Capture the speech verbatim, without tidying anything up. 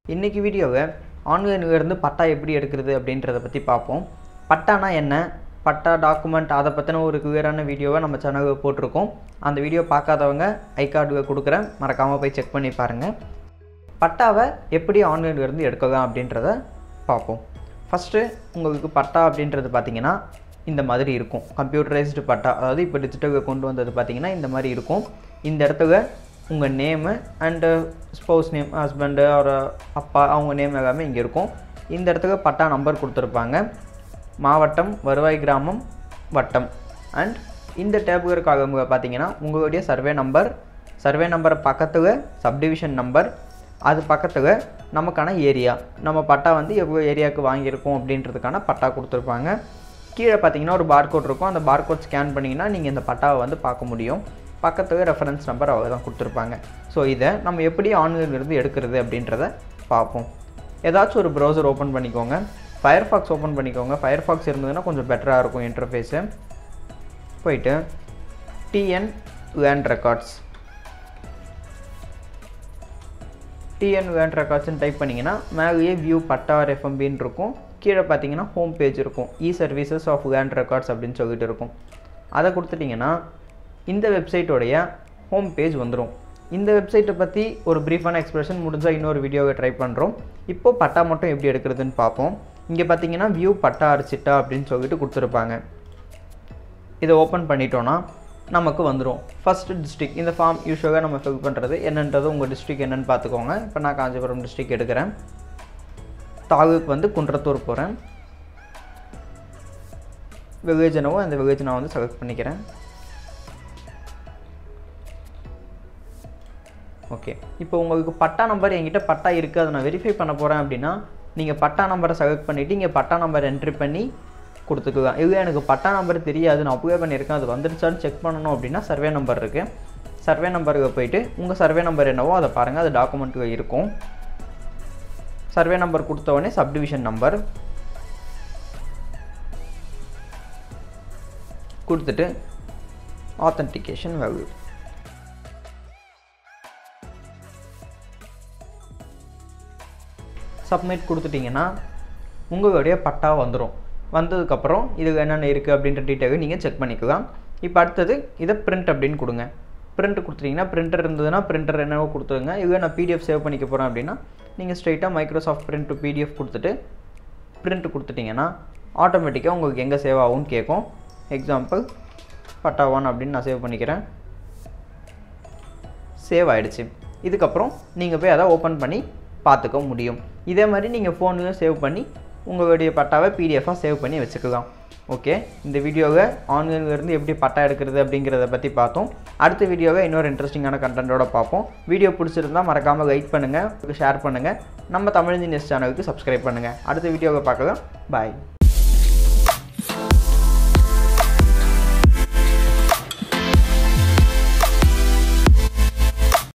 இன்னைக்கு வீடியோவை ஆன்லைன்ல இருந்து பட்டா எப்படி எடுக்கிறது அப்படின்றத பற்றி பார்ப்போம். பட்டானா என்ன, பட்டா டாக்குமெண்ட் அதை பற்றின ஒரு கிளியரான வீடியோவை நம்ம சேனலில் போட்டிருக்கோம். அந்த வீடியோ பார்க்காதவங்க ஐ கார்டு கொடுக்குறேன், மறக்காமல் போய் செக் பண்ணி பாருங்கள். பட்டாவை எப்படி ஆன்லைன்ல இருந்து எடுக்கலாம் அப்படின்றத பார்ப்போம். ஃபஸ்ட்டு உங்களுக்கு பட்டா அப்படின்றது பார்த்திங்கன்னா இந்த மாதிரி இருக்கும். கம்ப்யூட்டரைஸ்டு பட்டா, அதாவது இப்போ டிஜிட்டலில் கொண்டு வந்தது பார்த்திங்கன்னா இந்த மாதிரி இருக்கும். இந்த இடத்துல உங்கள் name and spouse name, husband ஒரு அப்பா அவங்க நேம் எல்லாமே இங்கே இருக்கும். இந்த இடத்துல பட்டா நம்பர் கொடுத்துருப்பாங்க. மாவட்டம், வருவாய் கிராமம், வட்டம். அண்ட் இந்த டேபிள் காலம்ல பார்த்தீங்கன்னா உங்களுடைய சர்வே நம்பர், சர்வே நம்பர் பக்கத்தில் சப்டிவிஷன் நம்பர், அது பக்கத்தில் நமக்கான ஏரியா, நம்ம பட்டா வந்து எவ்வளோ ஏரியாவுக்கு வாங்கியிருக்கோம் அப்படின்றதுக்கான பட்டா கொடுத்துருப்பாங்க. கீழே பார்த்தீங்கன்னா ஒரு பார்கோட் இருக்கும். அந்த பார்கோட் ஸ்கேன் பண்ணிங்கன்னா நீங்கள் இந்த பட்டாவை வந்து பார்க்க முடியும். பக்கத்தில் ரெஃபரன்ஸ் நம்பர் அவங்க தான் கொடுத்துருப்பாங்க. ஸோ இதை நம்ம எப்படி ஆன்லைன்லேருந்து எடுக்கிறது அப்படின்றத பார்ப்போம். ஏதாச்சும் ஒரு ப்ரௌசர் ஓப்பன் பண்ணிக்கோங்க. ஃபயர்ஃபாக்ஸ் ஓப்பன் பண்ணிக்கோங்க. ஃபயர்ஃபாக்ஸ் இருந்ததுன்னா கொஞ்சம் பெட்டராக இருக்கும் இன்டர்ஃபேஸு. போயிட்டு TN land records TN land ரெக்கார்ட்ஸ்ன்னு டைப் பண்ணிங்கன்னா மேலேயே வியூ பட்டா எஃப்எம்பின்னு இருக்கும். கீழே பார்த்தீங்கன்னா ஹோம் பேஜ் இருக்கும். E services of land records அப்படின்னு சொல்லிட்டு இருக்கும். அதை கொடுத்துட்டிங்கன்னா இந்த வெப்சைட்டோடைய ஹோம் பேஜ் வந்துடும். இந்த வெப்சைட்டை பற்றி ஒரு ப்ரீஃபான எக்ஸ்பிரஷன் முடிஞ்சால் இன்னொரு வீடியோவை ட்ரை பண்ணுறோம். இப்போது பட்டா மட்டும் எப்படி எடுக்கிறதுன்னு பார்ப்போம். இங்கே பார்த்தீங்கன்னா வியூ பட்டா அரிசிட்டா அப்படின்னு சொல்லிட்டு கொடுத்துருப்பாங்க. இதை ஓப்பன் பண்ணிட்டோன்னா நமக்கு வந்துடும். ஃபஸ்ட்டு டிஸ்ட்ரிக், இந்த ஃபார்ம் யூஸ்வலாக நம்ம ஃபில் பண்ணுறது என்னன்றது உங்கள் டிஸ்ட்ரிக் என்னென்னு பார்த்துக்கோங்க. இப்போ நான் காஞ்சிபுரம் டிஸ்ட்ரிக் எடுக்கிறேன். தாலுக்கு வந்து குன்றத்தூர் போகிறேன். வில்லேஜ் என்னவோ அந்த வில்லேஜ் நான் வந்து செலக்ட் பண்ணிக்கிறேன். ஓகே, இப்போ உங்களுக்கு பட்டா நம்பர் என்கிட்ட பட்டா இருக்குது, அதை நான் வெரிஃபை பண்ண போகிறேன் அப்படின்னா நீங்கள் பட்டா நம்பரை செலக்ட் பண்ணிவிட்டு இங்கே பட்டா நம்பர் என்ட்ரி பண்ணி கொடுத்துக்கலாம். இல்லை எனக்கு பட்டா நம்பர் தெரியாது, நான் அப்ளை பண்ணியிருக்கேன், அது வந்துடுச்சான்னு செக் பண்ணணும் அப்படின்னா சர்வே நம்பர் இருக்குது. சர்வே நம்பருக்கு போயிட்டு உங்கள் சர்வே நம்பர் என்னவோ அதை பாருங்கள், அது டாக்குமெண்ட்டில் இருக்கும். சர்வே நம்பர் கொடுத்த உடனே சப்டிவிஷன் நம்பர் கொடுத்துட்டு ஆத்தென்டிகேஷன் வேல்யூ சப்மிட் கொடுத்துட்டிங்கன்னா உங்களுடைய பட்டா வந்துடும். வந்ததுக்கப்புறம் இது என்னென்ன இருக்குது அப்படின்ற டீட்டெயிலை நீங்கள் செக் பண்ணிக்கலாம். இப்போ அடுத்தது இதை பிரிண்ட் அப்படின்னு கொடுங்க. பிரிண்ட் கொடுத்துட்டிங்கன்னா பிரிண்டர் இருந்ததுன்னா பிரிண்டர் என்னவோ கொடுத்துருங்க. இல்லை நான் பிடிஎஃப் சேவ் பண்ணிக்க போகிறேன் அப்படின்னா நீங்கள் ஸ்ட்ரைட்டாக மைக்ரோசாஃப்ட் பிரிண்ட் டு பிடிஎஃப் கொடுத்துட்டு பிரிண்ட் கொடுத்துட்டிங்கன்னா ஆட்டோமேட்டிக்காக உங்களுக்கு எங்கே சேவ் ஆகும்னு கேட்கும். எக்ஸாம்பிள் பட்டா ஒன் அப்படின்னு நான் சேவ் பண்ணிக்கிறேன். சேவ் ஆகிடுச்சு. இதுக்கப்புறம் நீங்கள் போய் அதை ஓப்பன் பண்ணி பார்த்துக்க முடியும். இதே மாதிரி நீங்கள் ஃபோன்லையும் சேவ் பண்ணி உங்களுடைய பட்டாவை பிடிஎஃபாக சேவ் பண்ணி வச்சுக்கலாம். ஓகே, இந்த வீடியோவை ஆன்லைன்லேருந்து எப்படி பட்டா எடுக்கிறது அப்படிங்கிறத பற்றி பார்த்தோம். அடுத்த வீடியோவை இன்னொரு இன்ட்ரெஸ்டிங்கான கண்டென்ட்டோட பார்ப்போம். வீடியோ பிடிச்சிருந்தால் மறக்காமல் லைக் பண்ணுங்கள், ஷேர் பண்ணுங்கள், நம்ம தமிழ் இன்ஜினியர்ஸ் சேனலுக்கு சப்ஸ்கிரைப் பண்ணுங்கள். அடுத்த வீடியோவை பார்க்கலாம். பாய்.